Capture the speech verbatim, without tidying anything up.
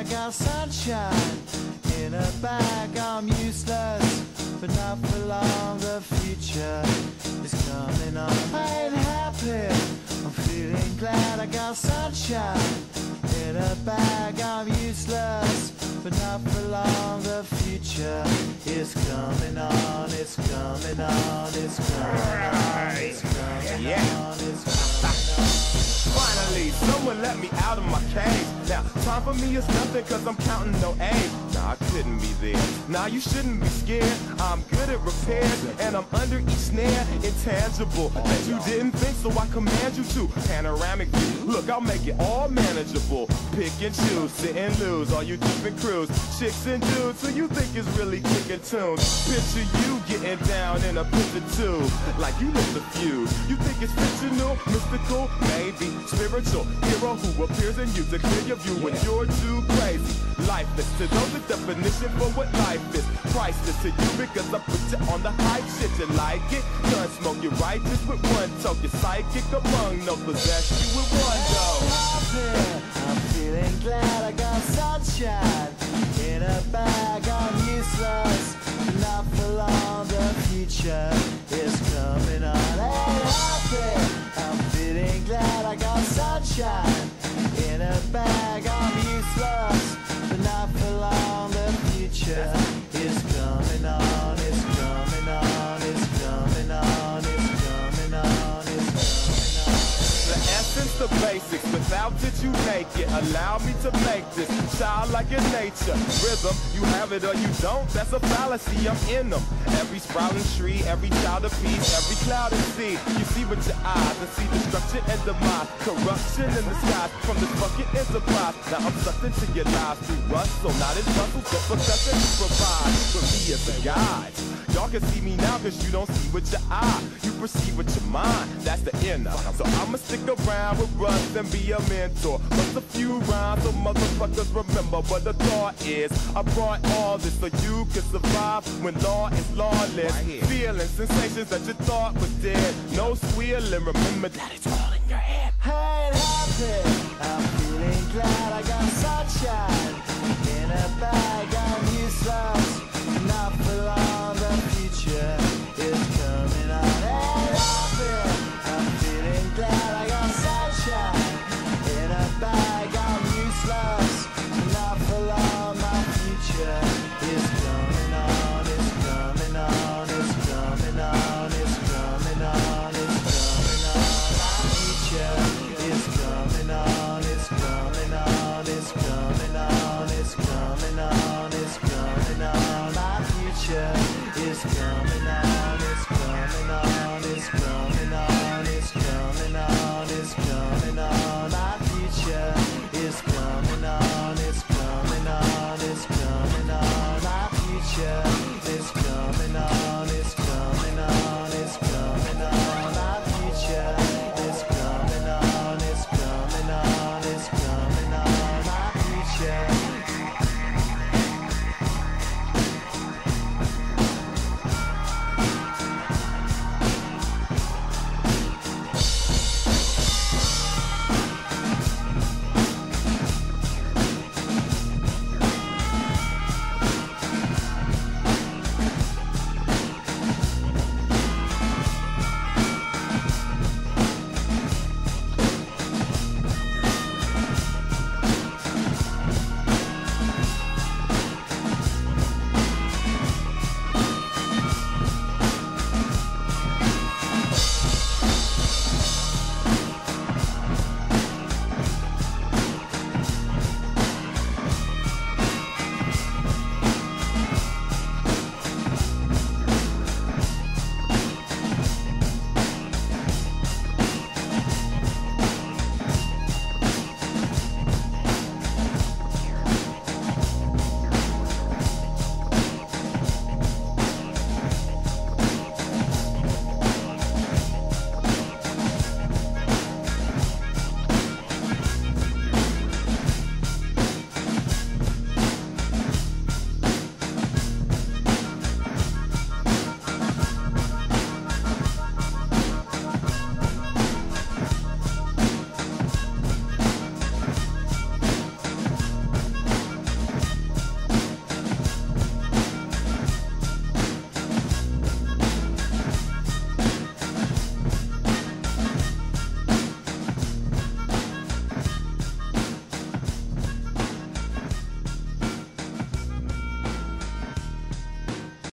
got sunshine in a bag. I'm useless, but not for long. The future is coming on. I ain't happy, I'm feeling glad. I got sunshine in a bag. I'm useless, but not for long. The future is coming on. It's coming on. It's coming on. It's coming on. It's coming on. Finally, someone let me out of my cage. Now, time for me is nothing cause I'm counting no age. Nah, I couldn't be there. Nah, you shouldn't be scared. I'm good at repairs and I'm under each snare. Intangible, that you didn't think, so I command you to. Panoramic view, look, I'll make it all manageable. Pick and choose, sit and lose, all you different crews. Chicks and dudes, who you think is really kicking tunes. Picture you getting down in a picture too, like you lit the fuse. You think it's fictional, mystical, maybe spiritual hero who appears in you to clear your view when you're too crazy. Lifeless to those, the definition for what life is. Priceless to you because I put you on the hype shit. You like it? Gun smoke, you're righteous with one talk. You're psychic among no possess you with one go. I'm feeling glad. I got sunshine in a bag. I'm useless, but not for long. The future is coming on. Hey, happy. I'm feeling glad. I got sunshine in a bag. I'm useless, but not for long. The future is coming on. It's coming on. It's coming on. It's coming on. It's coming on. The essence, the basics. Without it, you make it. Allow me to make this childlike in nature. Rhythm, you have it or you don't. That's a fallacy. I'm in them. Every sprouting tree, every child of peace, every cloud and sea. You see with your eyes and see destruction and demise. Corruption in the skies from this fucking enterprise. Now I'm sucked into your lives through rust, so not as muscles, but professor you provide for me as a guide. Y'all can see me now cause you don't see with your eye. You perceive with your mind, that's the inner. So I'ma stick around with Russ and be a mentor. Bust a few rhymes so motherfuckers remember what the thought is. I brought all this so you can survive when law is lawless. Feeling sensations that you thought was dead. No squealing, remember that it's all in your head. Hey, happy.